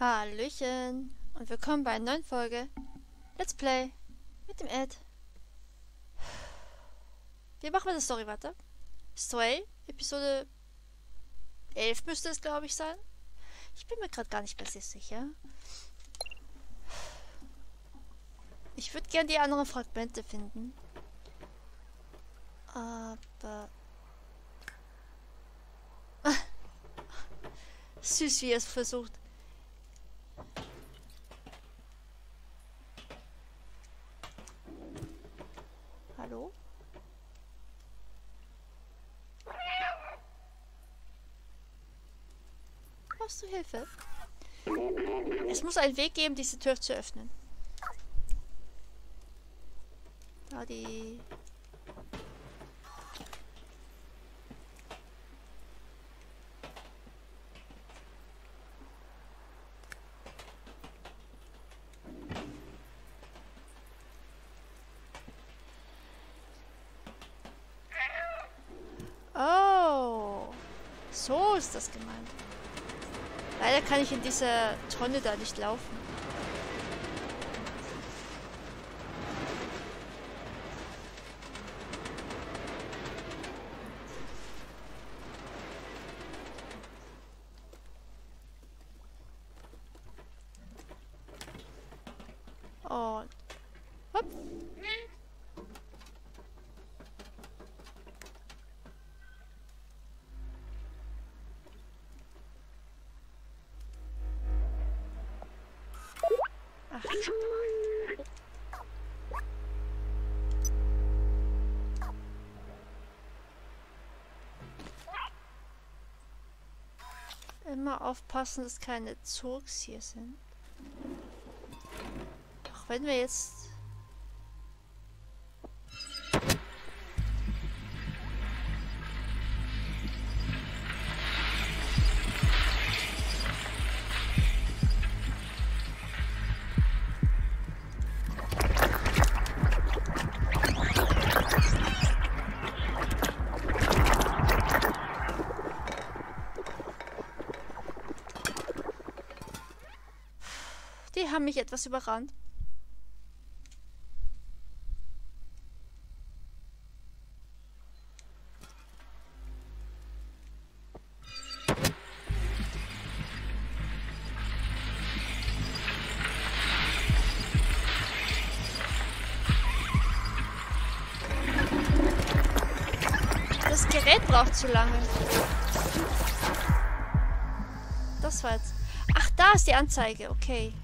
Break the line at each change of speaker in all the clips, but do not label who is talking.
Hallöchen und willkommen bei einer neuen Folge Let's Play mit dem Ed. Wir machen mit der Story weiter. Stray, Episode 11 müsste es, glaube ich, sein. Ich bin mir gerade gar nicht mehr sehr sicher. Ich würde gern die anderen Fragmente finden. Aber... süß, wie er es versucht. Hallo? Brauchst du Hilfe? Es muss einen Weg geben, diese Tür zu öffnen. Da die... Oh, so ist das gemeint. Leider kann ich in dieser Tonne da nicht laufen. Und hopp. Ach. Immer aufpassen, dass keine Zurks hier sind. Auch wenn wir jetzt... Die haben mich etwas überrannt. Das Gerät braucht zu lange. Das war jetzt... Ach, da ist die Anzeige. Okay.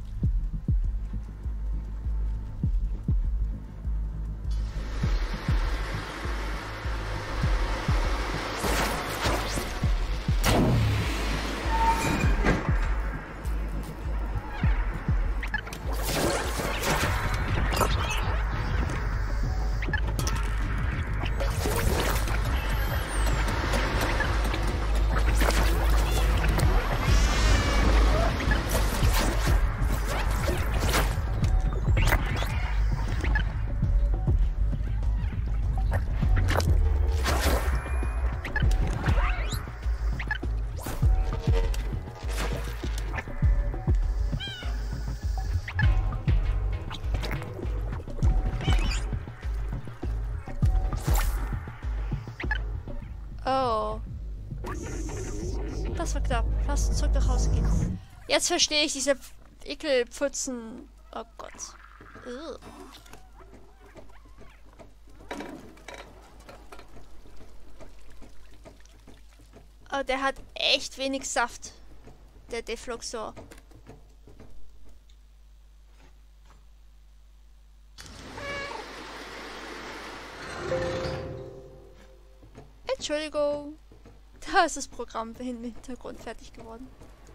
Oh. Das war knapp. Lass uns zurück nach Hause gehen. Jetzt verstehe ich diese Ekelpfützen. Oh Gott. Ugh. Oh, der hat echt wenig Saft. Der Defluxor. Entschuldigung. Da ist das Programm im Hintergrund fertig geworden.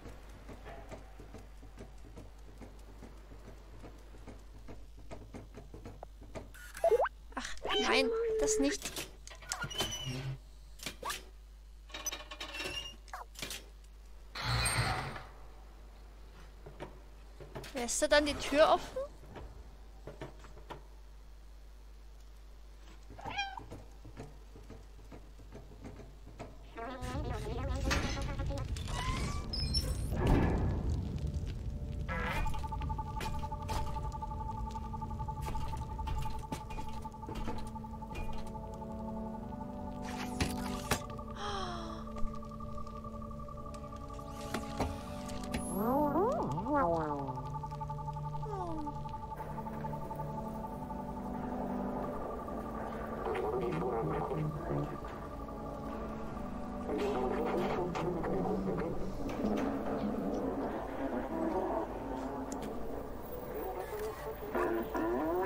Ach, nein, das nicht. Lässt er dann die Tür offen?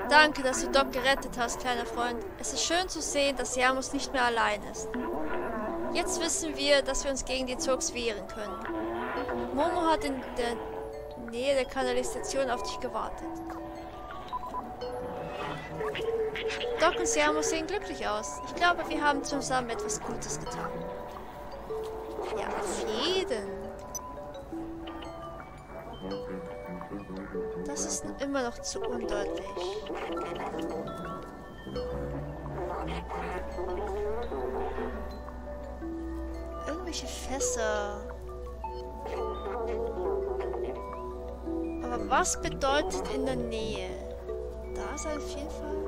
Danke, dass du Doc gerettet hast, kleiner Freund. Es ist schön zu sehen, dass Seamus nicht mehr allein ist. Jetzt wissen wir, dass wir uns gegen die Zurks wehren können. Momo hat in der Nähe der Kanalisation auf dich gewartet. Doc und Seamus sehen glücklich aus. Ich glaube, wir haben zusammen etwas Gutes getan. Ja, auf jeden. Das ist immer noch zu undeutlich. Irgendwelche Fässer. Aber was bedeutet in der Nähe? Da ist auf jeden Fall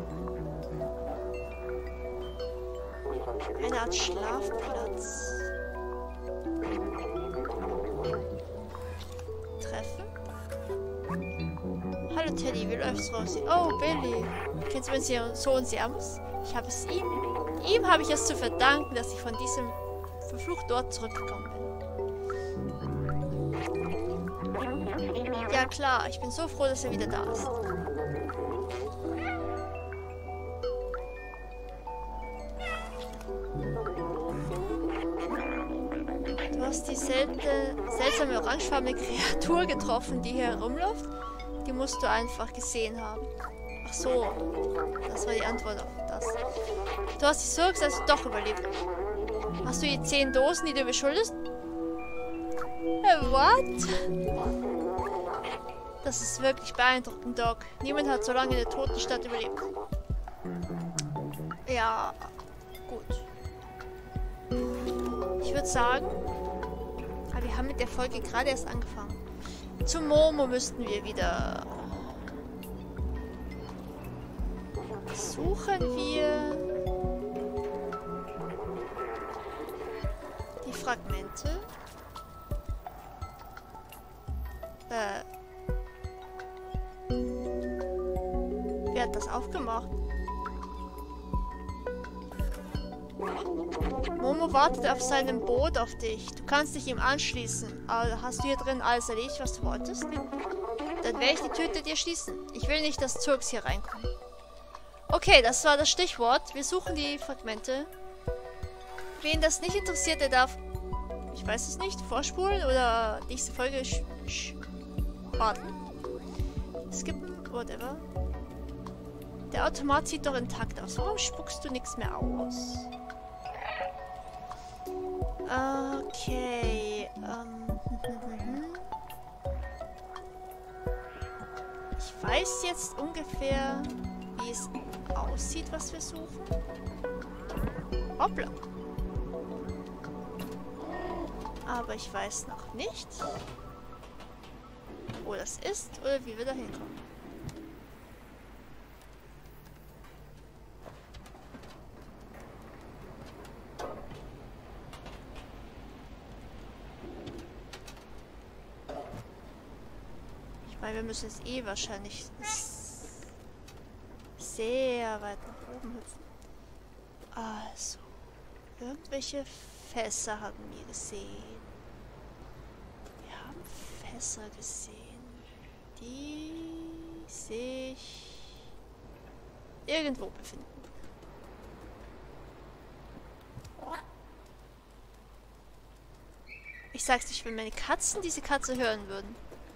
eine Art Schlafplatz. Treffen? Hallo Teddy, wie läuft's, Rosie? Oh, Billy. Kennst du meinen Sohn Seamus? Ich habe es ihm. Ihm habe ich es zu verdanken, dass ich von diesem verfluchten Ort zurückgekommen bin. Ja klar, ich bin so froh, dass er wieder da ist. Du hast die seltsame orangefarbene Kreatur getroffen, die hier herumläuft. Die musst du einfach gesehen haben. Ach so, das war die Antwort auf das. Du hast die Zurks also doch überlebt. Hast du die 10 Dosen, die du beschuldest? What? Das ist wirklich beeindruckend, Doc. Niemand hat so lange in der Totenstadt überlebt. Ja, gut. Ich würde sagen, aber wir haben mit der Folge gerade erst angefangen. Zu Momo müssten wir wieder. Suchen wir die Fragmente. Wer hat das aufgemacht? Momo wartet auf seinem Boot auf dich. Du kannst dich ihm anschließen. Aber hast du hier drin alles erledigt, was du wolltest? Dann werde ich die Tür dir schließen. Ich will nicht, dass Zurks hier reinkommen. Okay, das war das Stichwort. Wir suchen die Fragmente. Wen das nicht interessiert, der darf, ich weiß es nicht, vorspulen oder nächste Folge warten. Skippen, whatever. Der Automat sieht doch intakt aus. Warum spuckst du nichts mehr aus? Okay. Ich weiß jetzt ungefähr, wie es aussieht, was wir suchen. Hoppla. Aber ich weiß noch nicht, wo das ist oder wie wir da hinkommen. Weil wir müssen jetzt eh wahrscheinlich sehr weit nach oben hüpfen. Also, irgendwelche Fässer haben wir gesehen. Wir haben Fässer gesehen, die sich irgendwo befinden. Ich sag's nicht, wenn meine Katzen diese Katze hören würden.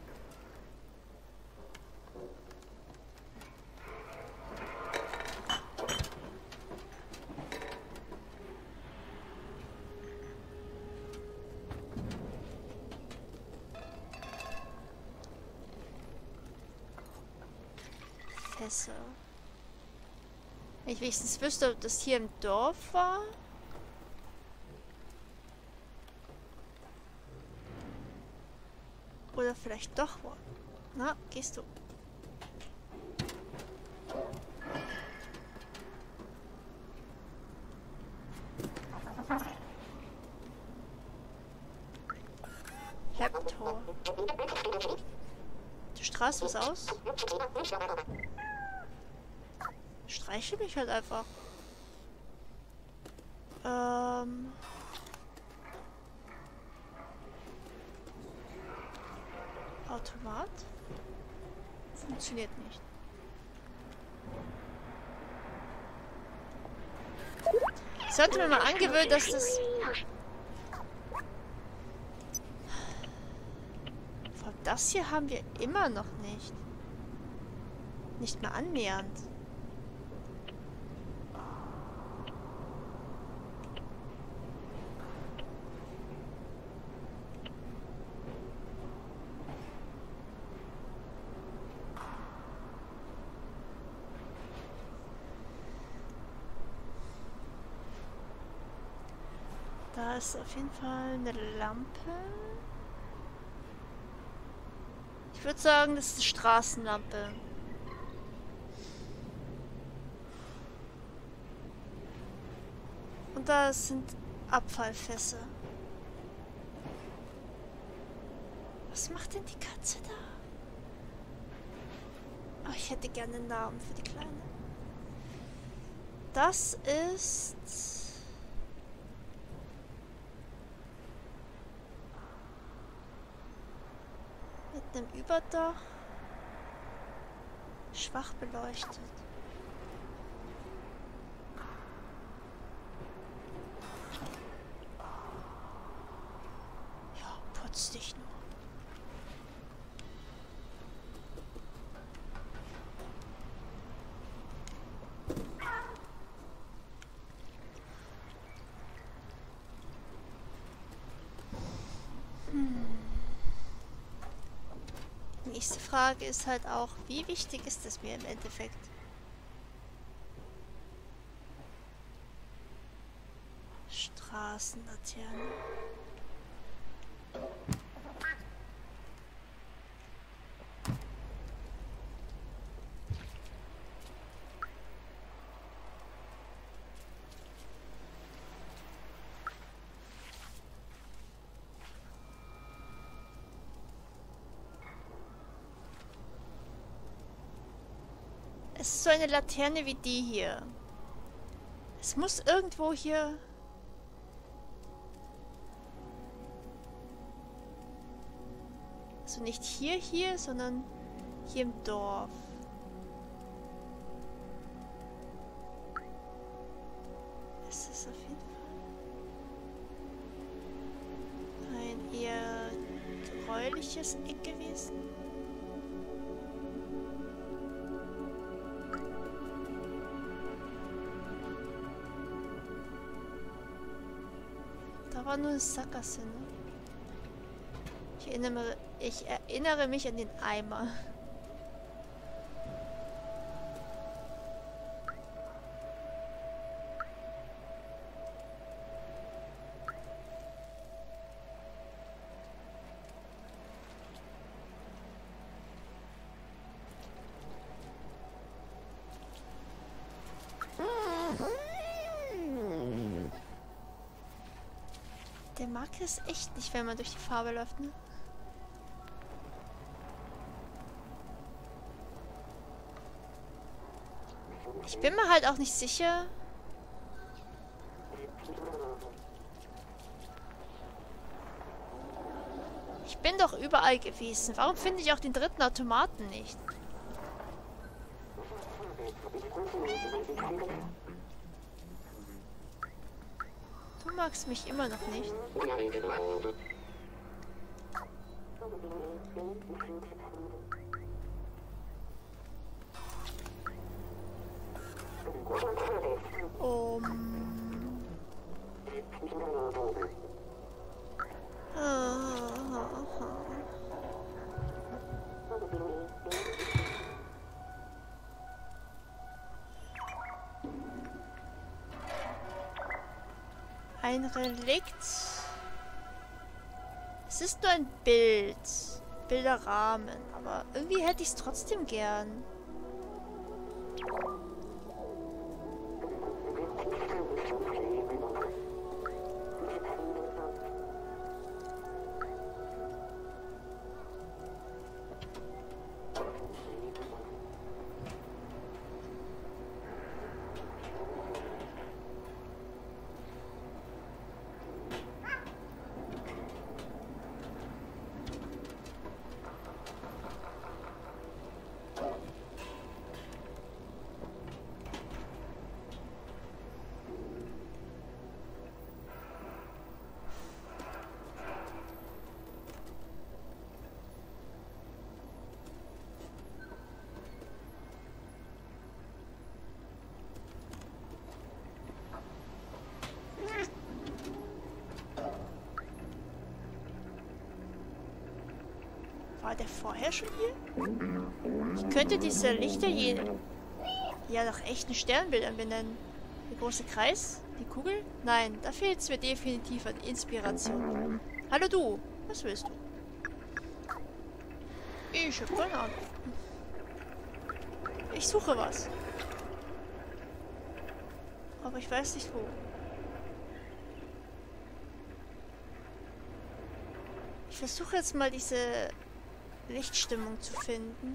Wenn ich wenigstens wüsste, ob das hier im Dorf war. Oder vielleicht doch wo. Na, gehst du. Heptor. Du strahlst was aus? Streiche mich halt einfach. Automat? Funktioniert nicht. Ich sollte mir mal angewöhnen, dass das... Vor allem das hier haben wir immer noch nicht. Nicht mehr annähernd. Da ist auf jeden Fall eine Lampe. Ich würde sagen, das ist eine Straßenlampe. Und da sind Abfallfässer. Was macht denn die Katze da? Oh, ich hätte gerne einen Namen für die Kleine. Das ist... mit einem Überdach. Schwach beleuchtet. Ja, putz dich nur. Nächste Frage ist halt auch, wie wichtig ist es mir im Endeffekt? Straßenlaterne. Es ist so eine Laterne wie die hier. Es muss irgendwo hier... Also nicht hier, sondern hier im Dorf. Es ist auf jeden Fall ein eher gräuliches Eck gewesen. Da war nur eine Sackgasse, ne? Ich erinnere mich an den Eimer. Der mag es echt nicht, wenn man durch die Farbe läuft, ne? Ich bin mir halt auch nicht sicher. Ich bin doch überall gewesen. Warum finde ich auch den dritten Automaten nicht? Du magst mich immer noch nicht. Ein Relikt. Es ist nur ein Bild. Bilderrahmen. Aber irgendwie hätte ich es trotzdem gern. War der vorher schon hier? Ich könnte diese Lichter hier ja nach echten Sternbildern benennen. Der große Kreis? Die Kugel? Nein, da fehlt es mir definitiv an Inspiration. Hallo du, was willst du? Ich hab keine Ahnung. Ich suche was. Aber ich weiß nicht wo. Ich versuche jetzt mal diese Lichtstimmung zu finden.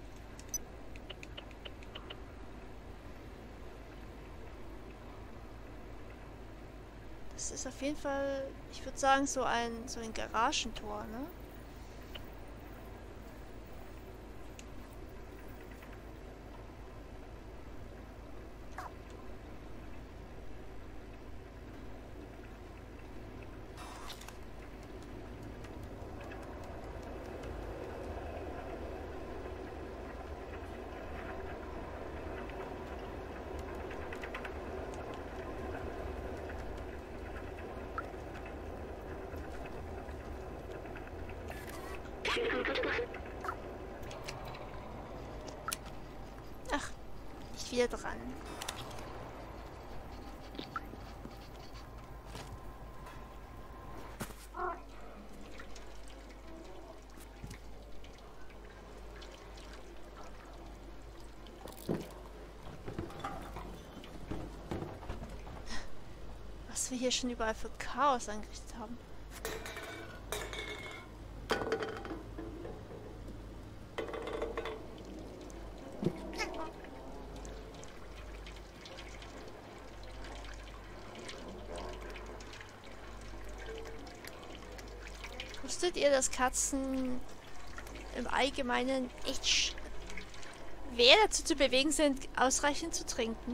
Das ist auf jeden Fall, ich würde sagen, so ein Garagentor, ne? Ach, nicht wieder dran. Was wir hier schon überall für Chaos angerichtet haben. Wusstet ihr, dass Katzen im Allgemeinen echt schwer dazu zu bewegen sind, ausreichend zu trinken?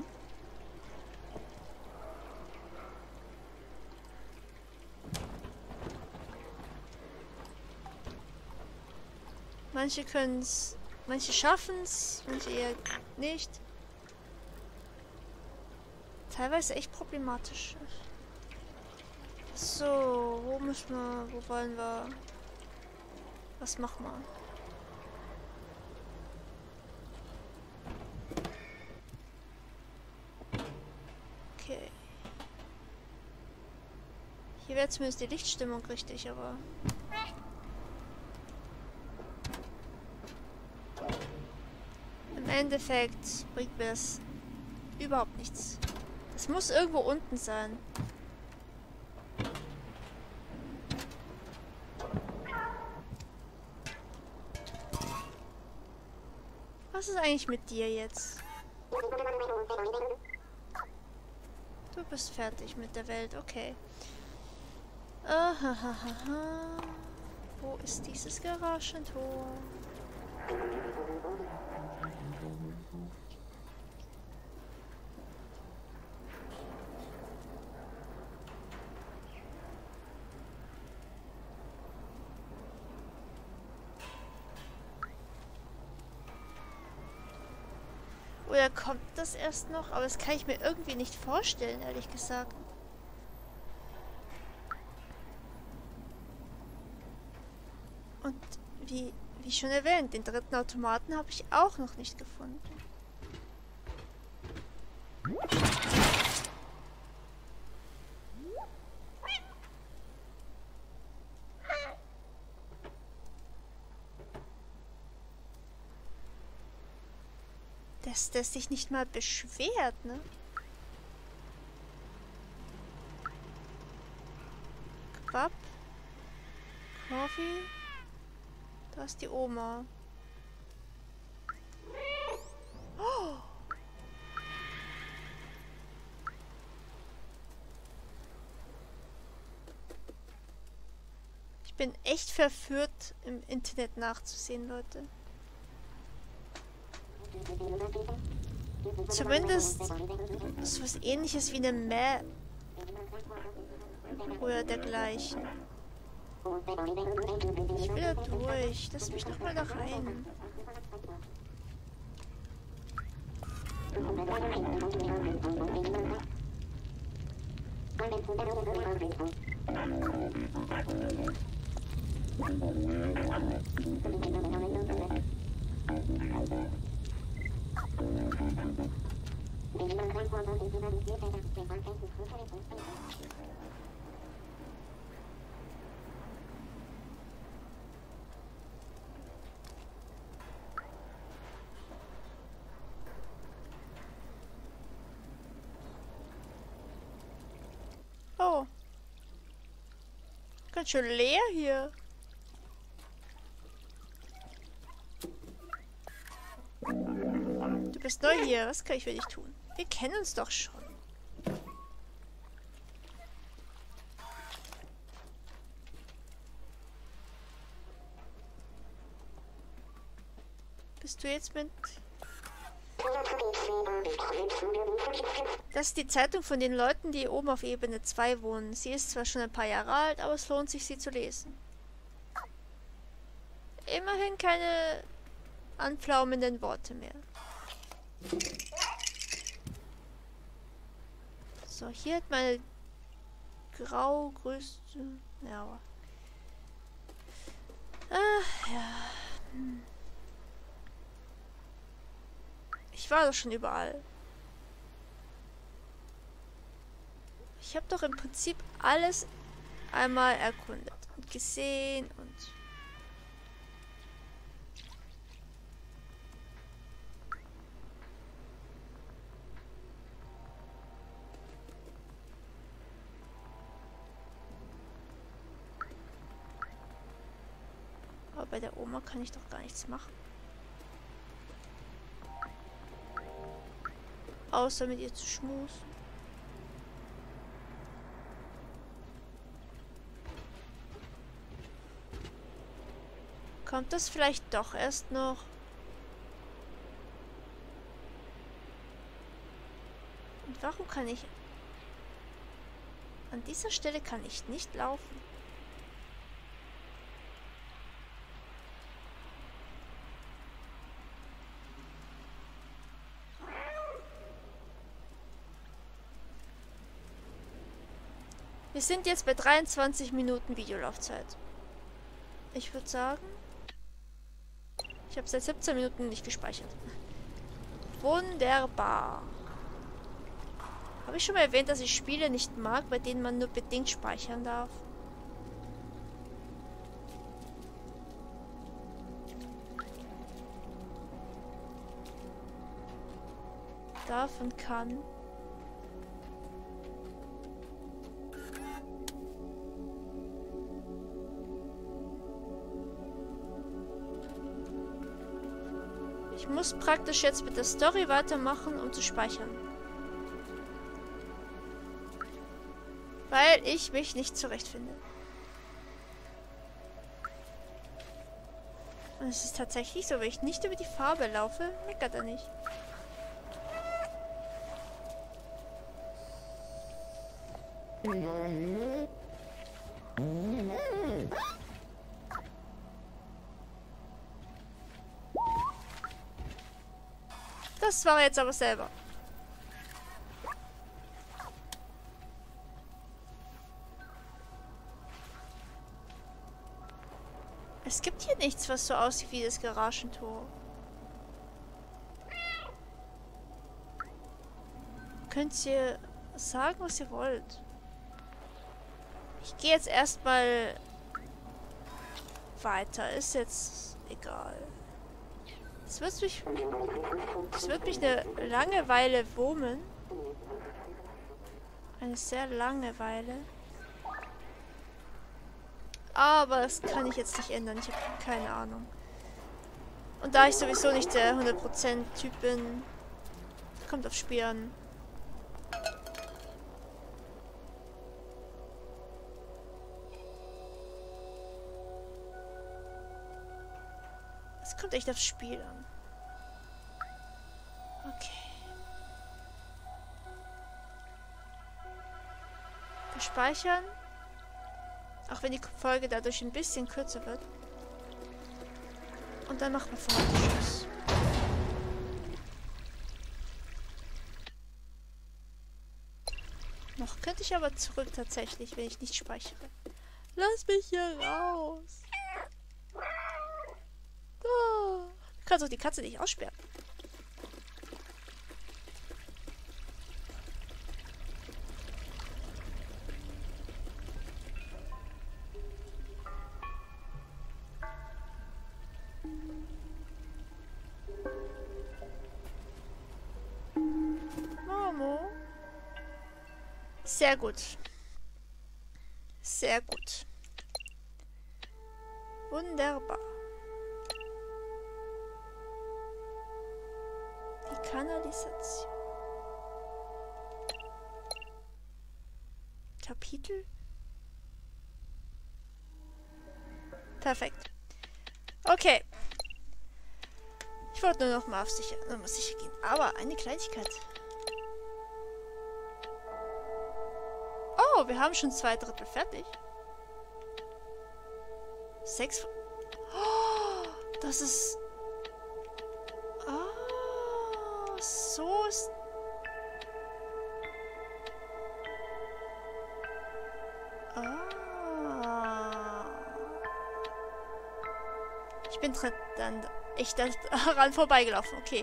Manche können es, manche schaffen es, manche eher nicht. Teilweise echt problematisch. So, wo müssen wir, wo wollen wir? Was machen wir? Okay. Hier wäre zumindest die Lichtstimmung richtig, aber... Im Endeffekt bringt mir das überhaupt nichts. Das muss irgendwo unten sein. Was ist eigentlich mit dir jetzt? Du bist fertig mit der Welt, okay. Ahahaha. Wo ist dieses Garagentor? Oder kommt das erst noch? Aber das kann ich mir irgendwie nicht vorstellen, ehrlich gesagt. Und wie schon erwähnt, den dritten Automaten habe ich auch noch nicht gefunden. Dass der sich nicht mal beschwert, ne? Quapp. Coffee. Da ist die Oma. Oh. Ich bin echt verführt, im Internet nachzusehen, Leute. Zumindest so was Ähnliches wie eine Map oder dergleichen. Ich will da durch. Lass mich noch mal da rein. Oh. Ganz schön leer hier. Du bist neu hier. Was kann ich für dich tun? Wir kennen uns doch schon. Bist du jetzt mit... Das ist die Zeitung von den Leuten, die oben auf Ebene 2 wohnen. Sie ist zwar schon ein paar Jahre alt, aber es lohnt sich, sie zu lesen. Immerhin keine anpflaumenden Worte mehr. So, hier hat meine grau-größte... Ja. Ach, ja. Ich war doch schon überall. Ich habe doch im Prinzip alles einmal erkundet und gesehen und... Aber bei der Oma kann ich doch gar nichts machen. Außer mit ihr zu schmusen. Kommt das vielleicht doch erst noch? Und warum kann ich... An dieser Stelle kann ich nicht laufen. Wir sind jetzt bei 23 Minuten Videolaufzeit. Ich würde sagen... Ich habe seit 17 Minuten nicht gespeichert. Wunderbar. Habe ich schon mal erwähnt, dass ich Spiele nicht mag, bei denen man nur bedingt speichern darf? Darf und kann. Ich muss praktisch jetzt mit der Story weitermachen, um zu speichern. Weil ich mich nicht zurechtfinde. Und es ist tatsächlich so, wenn ich nicht über die Farbe laufe, meckert er nicht. Das war jetzt aber selber. Es gibt hier nichts, was so aussieht wie das Garagentor. Könnt ihr sagen, was ihr wollt? Ich gehe jetzt erstmal weiter. Ist jetzt egal. Es wird mich eine lange Weile wurmen. Eine sehr lange Weile. Aber das kann ich jetzt nicht ändern. Ich habe keine Ahnung. Und da ich sowieso nicht der 100% Typ bin, kommt aufs Spiel an. Es kommt echt aufs Spiel an. Okay. Wir speichern. Auch wenn die Folge dadurch ein bisschen kürzer wird. Und dann machen wir für heute Schluss. Noch könnte ich aber zurück tatsächlich, wenn ich nicht speichere. Lass mich hier raus. kannst auch die Katze nicht aussperren. Momo. Sehr gut. Sehr gut. Wunderbar. Die Kanalisation. Kapitel? Perfekt. Okay. Ich wollte nur noch mal auf sicher gehen. Aber eine Kleinigkeit. Oh, wir haben schon 2/3 fertig. 6. Oh, das ist... Oh, so ist... Ah. Ich bin dann echt daran vorbeigelaufen. Okay.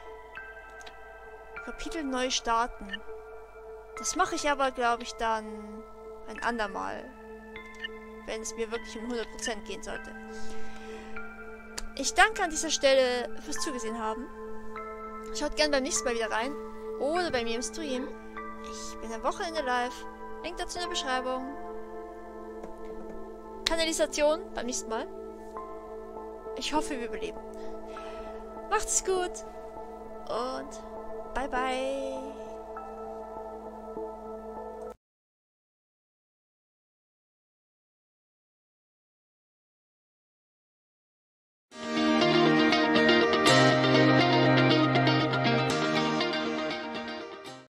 Kapitel neu starten. Das mache ich aber, glaube ich, dann ein andermal. Wenn es mir wirklich um 100% gehen sollte. Ich danke an dieser Stelle fürs Zugesehen haben. Schaut gerne beim nächsten Mal wieder rein. Oder bei mir im Stream. Ich bin am Wochenende live. Link dazu in der Beschreibung. Kanalisation beim nächsten Mal. Ich hoffe, wir überleben. Macht's gut. Und bye bye.